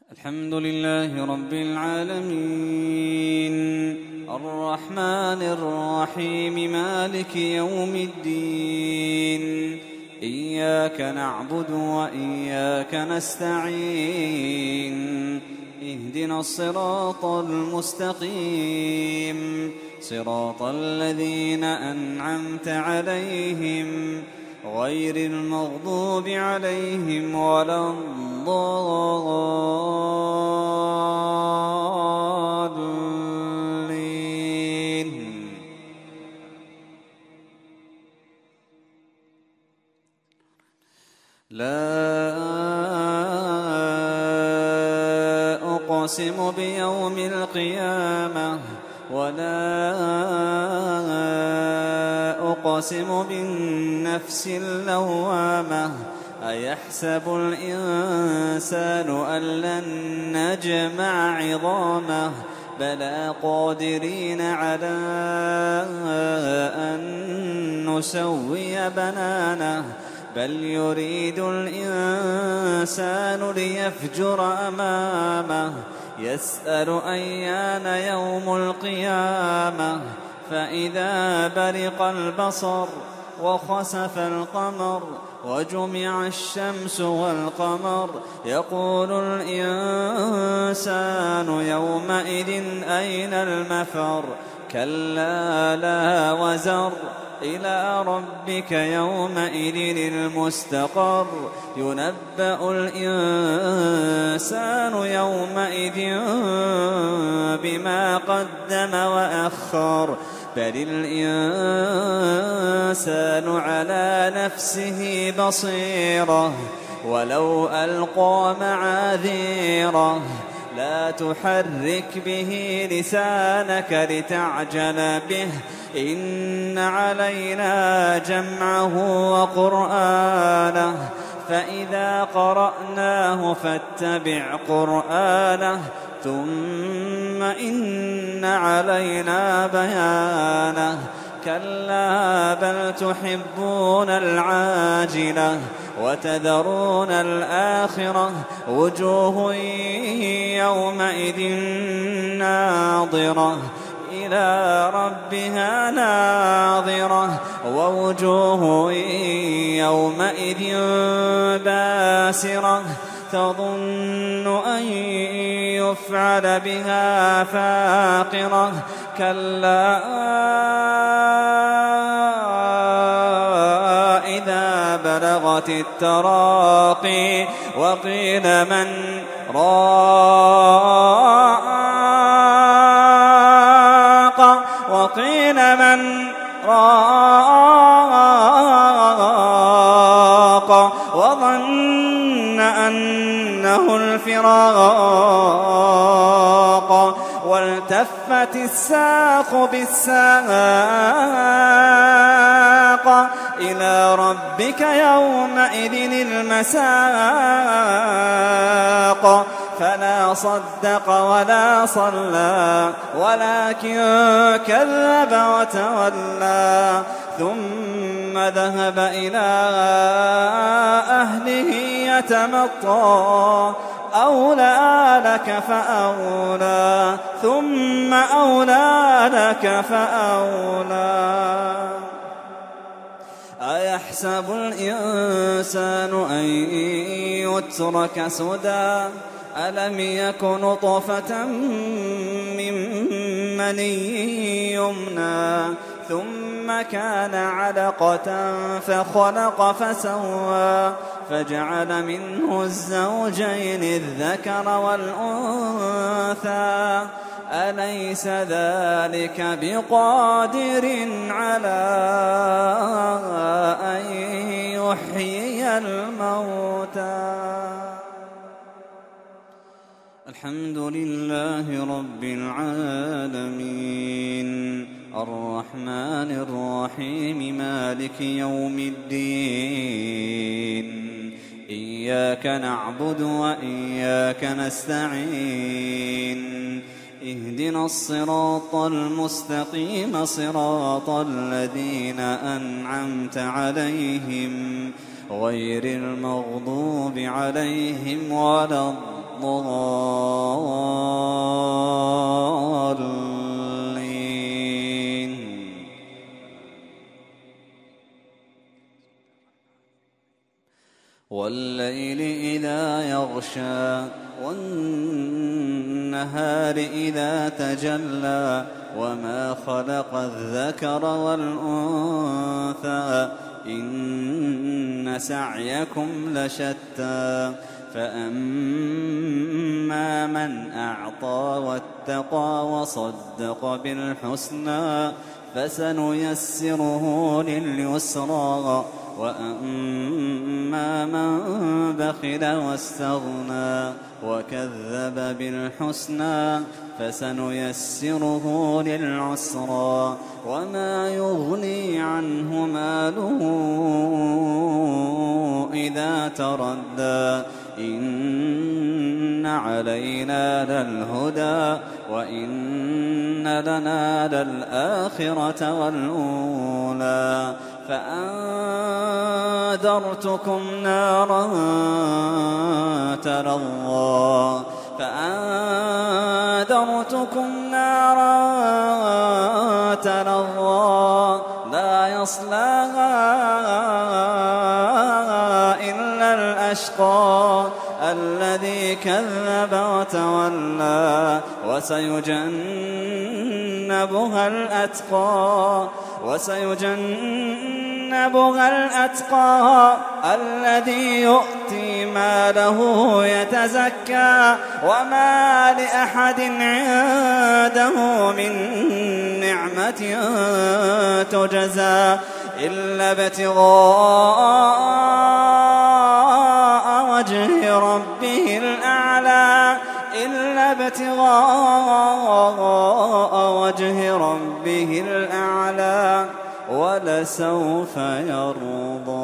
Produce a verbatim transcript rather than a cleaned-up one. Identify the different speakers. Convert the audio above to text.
Speaker 1: الحمد لله رب العالمين الرحمن الرحيم مالك يوم الدين إياك نعبد وإياك نستعين اهدنا الصراط المستقيم صراط الذين أنعمت عليهم غير المغضوب عليهم ولا الضالين. لا أقسم بيوم القيامة ولا أقسم بالنفس اللوامة أيحسب الإنسان أن لن نجمع عظامه بلى قادرين على أن نسوي بنانه بل يريد الإنسان ليفجر أمامه يسأل أيان يوم القيامة فإذا برق البصر وخسف القمر وجمع الشمس والقمر يقول الإنسان يومئذ أين المفر كلا لا وزر إلى ربك يومئذ المستقر ينبأ الإنسان يومئذ بما قدم وأخر بل الإنسان على نفسه بصيرة ولو ألقى معاذيره لا تحرك به لسانك لتعجل به إن علينا جمعه وقرآنه فإذا قرأناه فاتبع قرآنه ثم إن علينا بيانه كلا بل تحبون العاجلة وتذرون الآخرة وجوه يومئذ ناظرة إلى ربها ناظرة ووجوه يومئذ باسرة تظن أن يفعل بها فاقرة كلا إذا بلغت التراقي وقيل من راق وقيل من راق وظن أنه الفراق والتفت الساق بالساق إلى ربك يومئذ المساق فلا صدق ولا صلى ولكن كذب وتولى ثم ذهب إلى أهله يتمطى أولى لك فأولى ثم أولى لك فأولى أيحسب الإنسان أن يترك سدى ألم يك نطفة من مني يمنى ثم كان علقة فخلق فسوى فجعل منه الزوجين الذكر والأنثى أليس ذلك بقادر على أن يحيي الموتى الحمد لله رب العالمين الرحمن الرحيم مالك يوم الدين إياك نعبد وإياك نستعين اهدنا الصراط المستقيم صراط الذين أنعمت عليهم غير المغضوب عليهم ولا الضالين. الضالين. والليل إذا يغشى والنهار إذا تجلى وما خلق الذكر والأنثى إن سعيكم لشتى فأما من أعطى واتقى وصدق بالحسنى فسنيسره لليسرى وأما من بخل واستغنى وكذب بالحسنى فسنيسره للعسرى وما يغني عنه ماله إذا تردى إن علينا للهدى وإن لنا للآخرة والأولى فأنذرتكم نارا تلظى فأنذرتكم نارا تلظى لا يصلاها إلا الأشقى الذي كذب وتولى وسيجنبها الأتقى وسيجنبها الأتقى الذي يؤتي ماله يتزكى وما لأحد عنده من نعمة تجزى إلا ابتغاء وجه ربه الأعلى إلا ابتغاء وجه ربه الأعلى ولسوف يرضى.